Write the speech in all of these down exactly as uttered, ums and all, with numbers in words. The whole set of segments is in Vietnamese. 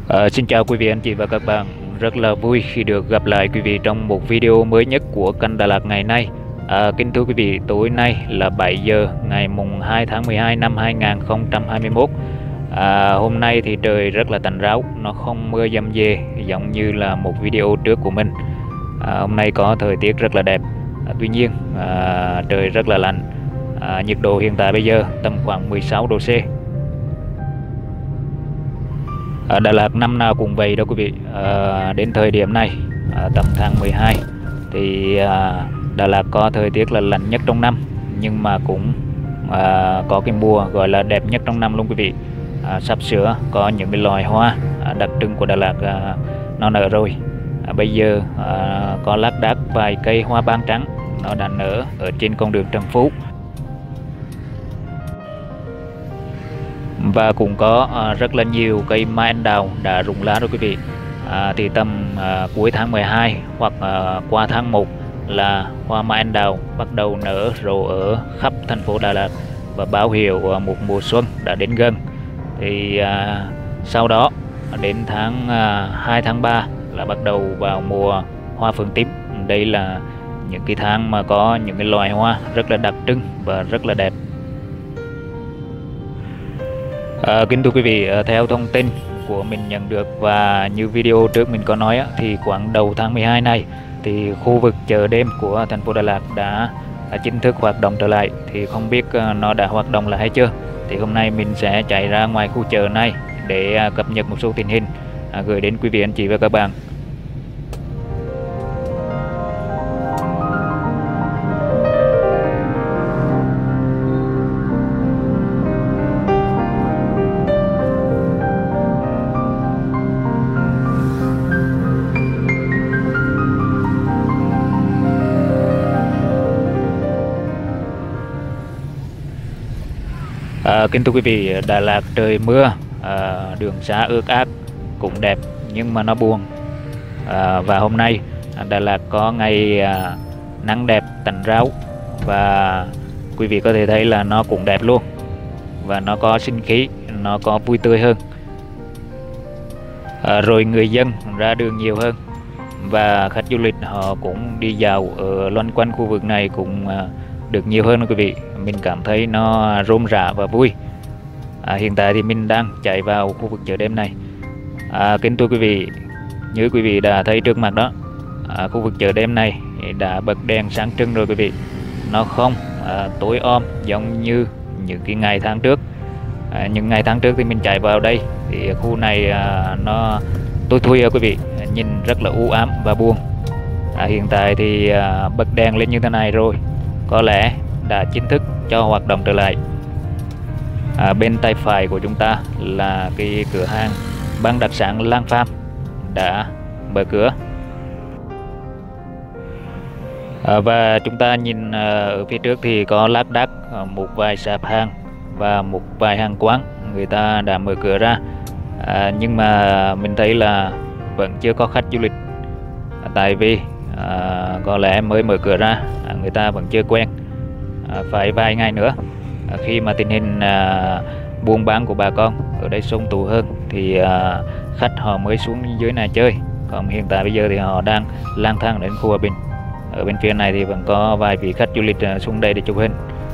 Ờ, Xin chào quý vị anh chị và các bạn. Rất là vui khi được gặp lại quý vị trong một video mới nhất của kênh Đà Lạt ngày nay. À, kính thưa quý vị, tối nay là bảy giờ ngày mùng hai tháng mười hai năm hai nghìn không trăm hai mươi mốt. À, hôm nay thì trời rất là tạnh ráo, nó không mưa dầm dề giống như là một video trước của mình. À, hôm nay có thời tiết rất là đẹp. À, tuy nhiên à, trời rất là lạnh. À, nhiệt độ hiện tại bây giờ tầm khoảng mười sáu độ C. Ở Đà Lạt năm nào cũng vậy đó quý vị. À, đến thời điểm này à, tầm tháng mười hai thì à, Đà Lạt có thời tiết là lạnh nhất trong năm, nhưng mà cũng à, có cái mùa gọi là đẹp nhất trong năm luôn quý vị. À, sắp sửa có những cái loài hoa à, đặc trưng của Đà Lạt à, nó nở rồi. À, bây giờ à, có lác đác vài cây hoa ban trắng nó đã nở ở trên con đường Trần Phú. Và cũng có à, rất là nhiều cây mai anh đào đã rụng lá rồi quý vị. À, thì tầm à, cuối tháng mười hai hoặc à, qua tháng một là hoa mai anh đào bắt đầu nở rộ ở khắp thành phố Đà Lạt và báo hiệu à, một mùa xuân đã đến gần. Thì à, sau đó đến tháng à, hai tháng ba là bắt đầu vào mùa hoa phượng tím. Đây là những cái tháng mà có những cái loài hoa rất là đặc trưng và rất là đẹp. À, kính thưa quý vị, theo thông tin của mình nhận được và như video trước mình có nói á, thì khoảng đầu tháng mười hai này thì khu vực chợ đêm của thành phố Đà Lạt đã, đã chính thức hoạt động trở lại. Thì không biết uh, nó đã hoạt động lại hay chưa, thì hôm nay mình sẽ chạy ra ngoài khu chợ này để uh, cập nhật một số tình hình uh, gửi đến quý vị anh chị và các bạn. À, kính thưa quý vị, Đà Lạt trời mưa, à, đường xá ướt át cũng đẹp nhưng mà nó buồn. À, và hôm nay Đà Lạt có ngày à, nắng đẹp tạnh ráo, và quý vị có thể thấy là nó cũng đẹp luôn, và nó có sinh khí, nó có vui tươi hơn. À, rồi người dân ra đường nhiều hơn và khách du lịch họ cũng đi dạo ở loanh quanh khu vực này cũng à, được nhiều hơn quý vị. Mình cảm thấy nó rôm rả và vui. À, hiện tại thì mình đang chạy vào khu vực chợ đêm này. À, kính thưa quý vị, như quý vị đã thấy trước mặt đó, à, khu vực chợ đêm này đã bật đèn sáng trưng rồi quý vị. Nó không à, tối om giống như những cái ngày tháng trước. À, những ngày tháng trước thì mình chạy vào đây thì khu này à, nó tối thui quý vị, nhìn rất là u ám và buồn. À, hiện tại thì à, bật đèn lên như thế này rồi, có lẽ đã chính thức cho hoạt động trở lại. À, bên tay phải của chúng ta là cái cửa hàng bán đặc sản Lang Farm đã mở cửa. À, và chúng ta nhìn à, ở phía trước thì có lác đác à, một vài sạp hàng và một vài hàng quán người ta đã mở cửa ra. À, nhưng mà mình thấy là vẫn chưa có khách du lịch, à, tại vì à, có lẽ mới mở cửa ra, à, người ta vẫn chưa quen. À, phải vài ngày nữa à, khi mà tình hình à, buôn bán của bà con ở đây sung túc hơn thì à, khách họ mới xuống dưới này chơi. Còn hiện tại bây giờ thì họ đang lang thang đến khu Hòa Bình. Ở bên phía này thì vẫn có vài vị khách du lịch à, xuống đây để chụp hình.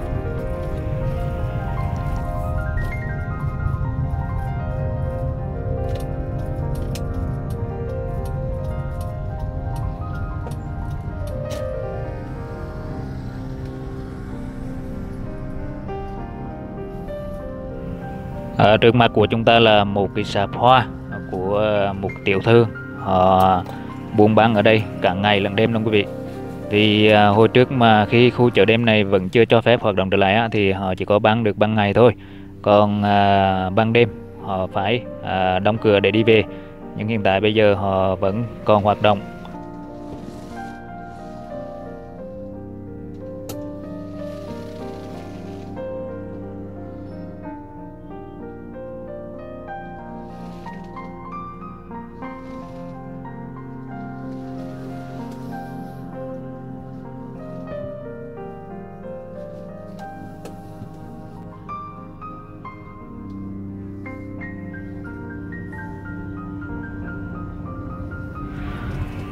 À, trước mặt của chúng ta là một cái sạp hoa của một tiểu thư, họ buôn bán ở đây cả ngày lẫn đêm luôn quý vị. Thì à, hồi trước mà khi khu chợ đêm này vẫn chưa cho phép hoạt động trở lại á, thì họ chỉ có bán được ban ngày thôi, còn à, ban đêm họ phải à, đóng cửa để đi về. Nhưng hiện tại bây giờ họ vẫn còn hoạt động.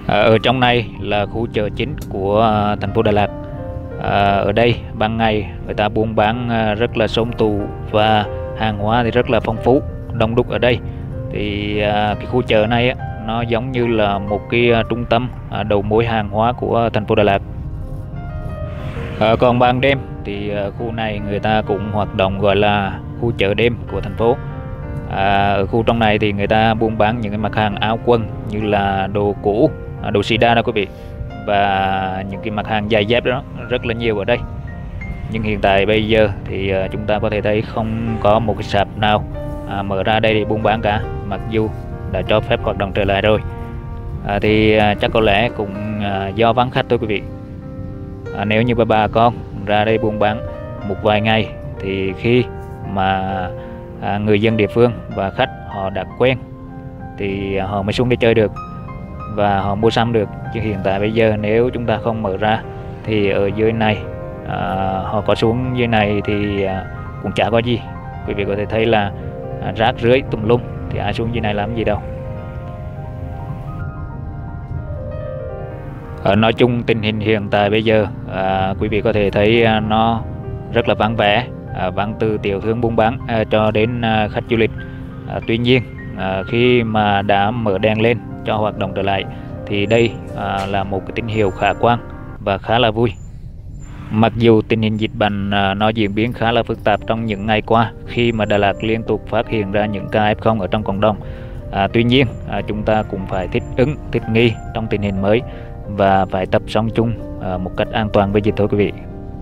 À, ở trong này là khu chợ chính của à, thành phố Đà Lạt. À, ở đây ban ngày người ta buôn bán à, rất là xôm tụ và hàng hóa thì rất là phong phú, đông đúc ở đây. Thì à, cái khu chợ này á, nó giống như là một cái à, trung tâm à, đầu mối hàng hóa của thành phố Đà Lạt. À, còn ban đêm thì à, khu này người ta cũng hoạt động gọi là khu chợ đêm của thành phố. À, ở khu trong này thì người ta buôn bán những cái mặt hàng áo quần như là đồ cũ, à, đồ xì đa đó quý vị, và những cái mặt hàng giày dép đó rất là nhiều ở đây. Nhưng hiện tại bây giờ thì à, chúng ta có thể thấy không có một cái sạp nào à, mở ra đây để buôn bán cả, mặc dù đã cho phép hoạt động trở lại rồi. À, thì à, chắc có lẽ cũng à, do vắng khách thôi quý vị. À, nếu như bà, bà con ra đây buôn bán một vài ngày thì khi mà à, người dân địa phương và khách họ đã quen thì họ mới xuống đây chơi được và họ mua sắm được. Chứ hiện tại bây giờ nếu chúng ta không mở ra thì ở dưới này à, họ có xuống dưới này thì à, cũng chả có gì. Quý vị có thể thấy là à, rác rưởi tùm lum, thì ai xuống dưới này làm gì đâu. À, nói chung tình hình hiện tại bây giờ à, quý vị có thể thấy à, nó rất là vắng vẻ, à, vắng từ tiểu thương buôn bán à, cho đến à, khách du lịch. À, tuy nhiên à, khi mà đã mở đèn lên cho hoạt động trở lại thì đây à, là một cái tín hiệu khả quan và khá là vui. Mặc dù tình hình dịch bệnh à, nó diễn biến khá là phức tạp trong những ngày qua, khi mà Đà Lạt liên tục phát hiện ra những ca ép không ở trong cộng đồng. À, tuy nhiên à, chúng ta cũng phải thích ứng, thích nghi trong tình hình mới và phải tập sống chung à, một cách an toàn với dịch thôi quý vị.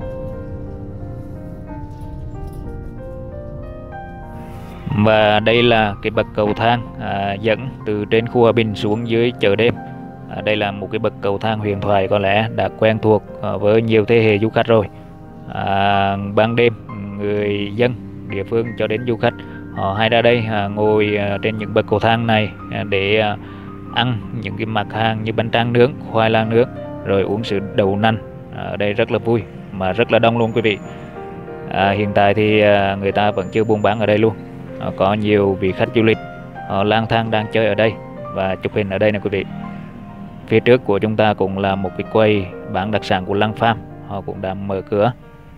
Và đây là cái bậc cầu thang à, dẫn từ trên khu Hòa Bình xuống dưới chợ đêm. À, đây là một cái bậc cầu thang huyền thoại có lẽ đã quen thuộc à, với nhiều thế hệ du khách rồi. À, ban đêm người dân địa phương cho đến du khách họ hay ra đây à, ngồi à, trên những bậc cầu thang này à, để à, ăn những cái mặt hàng như bánh tráng nướng, khoai lang nướng, rồi uống sữa đậu nành. À, ở đây rất là vui mà rất là đông luôn quý vị. À, hiện tại thì à, người ta vẫn chưa buôn bán ở đây luôn. À, có nhiều vị khách du lịch họ lang thang đang chơi ở đây và chụp hình ở đây nè quý vị. Phía trước của chúng ta cũng là một cái quầy bán đặc sản của Lăng Pham, họ cũng đang mở cửa.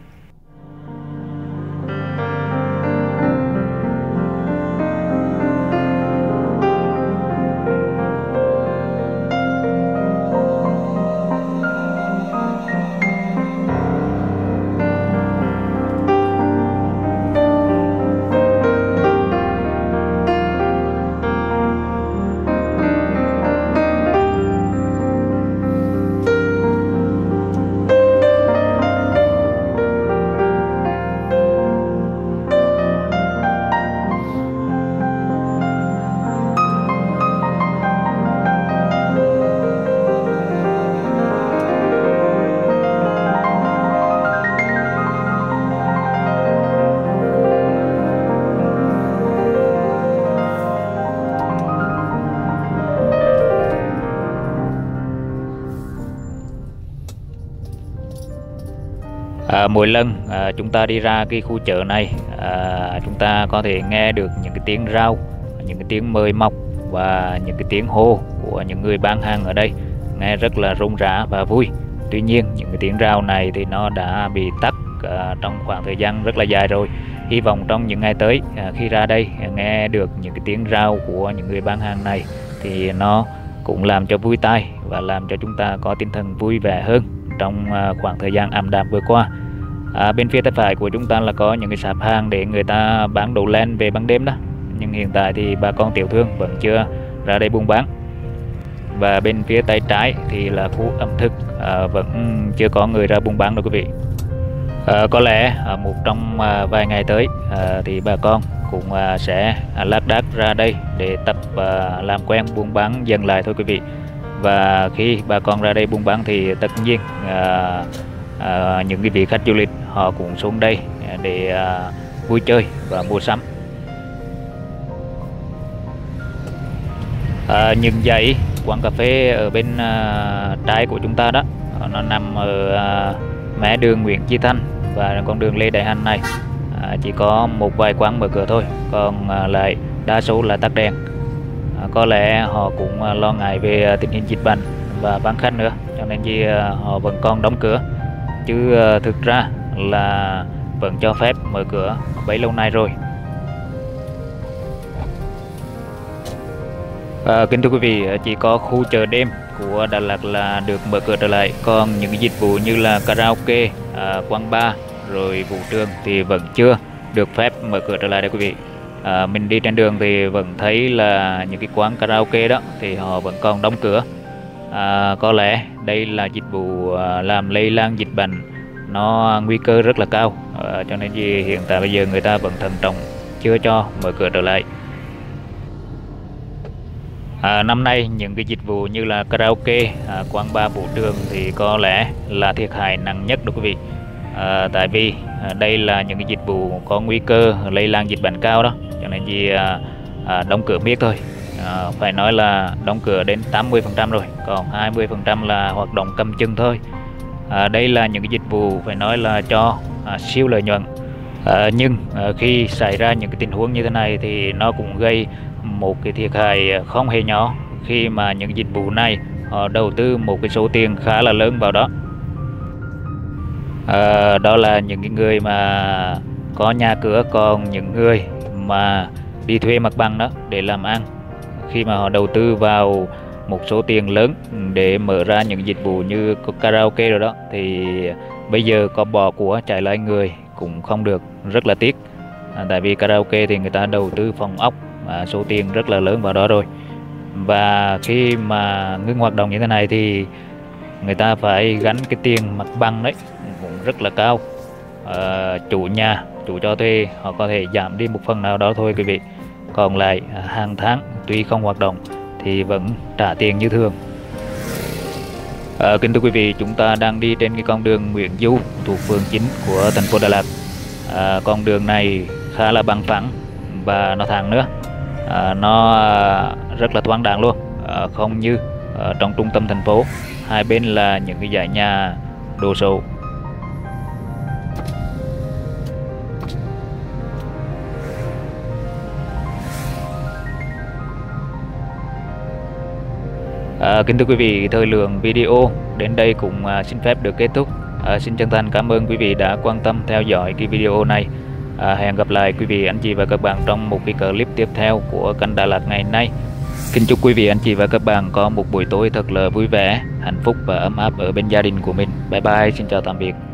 À, mỗi lần à, chúng ta đi ra cái khu chợ này à, chúng ta có thể nghe được những cái tiếng rao, những cái tiếng mời mọc và những cái tiếng hô của những người bán hàng ở đây, nghe rất là rôm rã và vui. Tuy nhiên những cái tiếng rao này thì nó đã bị tắt à, trong khoảng thời gian rất là dài rồi. Hy vọng trong những ngày tới à, khi ra đây à, nghe được những cái tiếng rao của những người bán hàng này thì nó cũng làm cho vui tai và làm cho chúng ta có tinh thần vui vẻ hơn trong à, khoảng thời gian ảm đạm vừa qua. À, bên phía tay phải của chúng ta là có những cái sạp hàng để người ta bán đồ len về ban đêm đó, nhưng hiện tại thì bà con tiểu thương vẫn chưa ra đây buôn bán. Và bên phía tay trái thì là khu ẩm thực, à, vẫn chưa có người ra buôn bán đâu quý vị. À, có lẽ à, một trong à, vài ngày tới à, thì bà con cũng à, sẽ à, lác đác ra đây để tập à, làm quen buôn bán dần lại thôi quý vị. Và khi bà con ra đây buôn bán thì tất nhiên à, à, những cái vị khách du lịch họ cũng xuống đây để à, vui chơi và mua sắm. À, những dãy quán cà phê ở bên à, trái của chúng ta đó, nó nằm ở à, mé đường Nguyễn Chí Thanh và con đường Lê Đại Hành này. À, chỉ có một vài quán mở cửa thôi, còn à, lại đa số là tắt đèn. À, có lẽ họ cũng à, lo ngại về à, tình hình dịch bệnh và vắng khách nữa, cho nên gì họ vẫn còn đóng cửa, chứ thực ra là vẫn cho phép mở cửa bấy lâu nay rồi. À, kính thưa quý vị, chỉ có khu chợ đêm của Đà Lạt là được mở cửa trở lại, còn những dịch vụ như là karaoke, à, quán bar rồi vũ trường thì vẫn chưa được phép mở cửa trở lại đây quý vị. À, mình đi trên đường thì vẫn thấy là những cái quán karaoke đó thì họ vẫn còn đóng cửa. À, có lẽ đây là dịch vụ à, làm lây lan dịch bệnh, nó nguy cơ rất là cao, à, cho nên gì hiện tại bây giờ người ta vẫn thận trọng chưa cho mở cửa trở lại. À, năm nay những cái dịch vụ như là karaoke, à, quán bar, vũ trường thì có lẽ là thiệt hại nặng nhất đó quý vị. À, tại vì à, đây là những cái dịch vụ có nguy cơ lây lan dịch bệnh cao đó, cho nên gì à, à, đóng cửa miết thôi. À, phải nói là đóng cửa đến tám mươi phần trăm rồi, còn hai mươi phần trăm là hoạt động cầm chừng thôi. À, đây là những cái dịch vụ phải nói là cho à, siêu lợi nhuận. À, nhưng à, khi xảy ra những cái tình huống như thế này thì nó cũng gây một cái thiệt hại không hề nhỏ, khi mà những dịch vụ này họ đầu tư một cái số tiền khá là lớn vào đó. À, đó là những cái người mà có nhà cửa, còn những người mà đi thuê mặt bằng đó để làm ăn, khi mà họ đầu tư vào một số tiền lớn để mở ra những dịch vụ như karaoke rồi đó, thì bây giờ có bỏ của chạy lại người cũng không được, rất là tiếc. À, tại vì karaoke thì người ta đầu tư phòng ốc à, số tiền rất là lớn vào đó rồi, và khi mà ngưng hoạt động như thế này thì người ta phải gánh cái tiền mặt bằng đấy cũng rất là cao. À, chủ nhà, chủ cho thuê họ có thể giảm đi một phần nào đó thôi quý vị, còn lại à, hàng tháng tuy không hoạt động thì vẫn trả tiền như thường. À, kính thưa quý vị, chúng ta đang đi trên cái con đường Nguyễn Du thuộc phường chín của thành phố Đà Lạt. À, con đường này khá là bằng phẳng và nó thẳng nữa, à, nó rất là thoáng đãng luôn, à, không như ở trong trung tâm thành phố, hai bên là những cái dãy nhà đồ sộ. À, kính thưa quý vị, thời lượng video đến đây cũng à, xin phép được kết thúc. À, xin chân thành cảm ơn quý vị đã quan tâm theo dõi cái video này. À, hẹn gặp lại quý vị anh chị và các bạn trong một cái clip tiếp theo của kênh Đà Lạt ngày nay. Kính chúc quý vị anh chị và các bạn có một buổi tối thật là vui vẻ, hạnh phúc và ấm áp ở bên gia đình của mình. Bye bye, xin chào tạm biệt.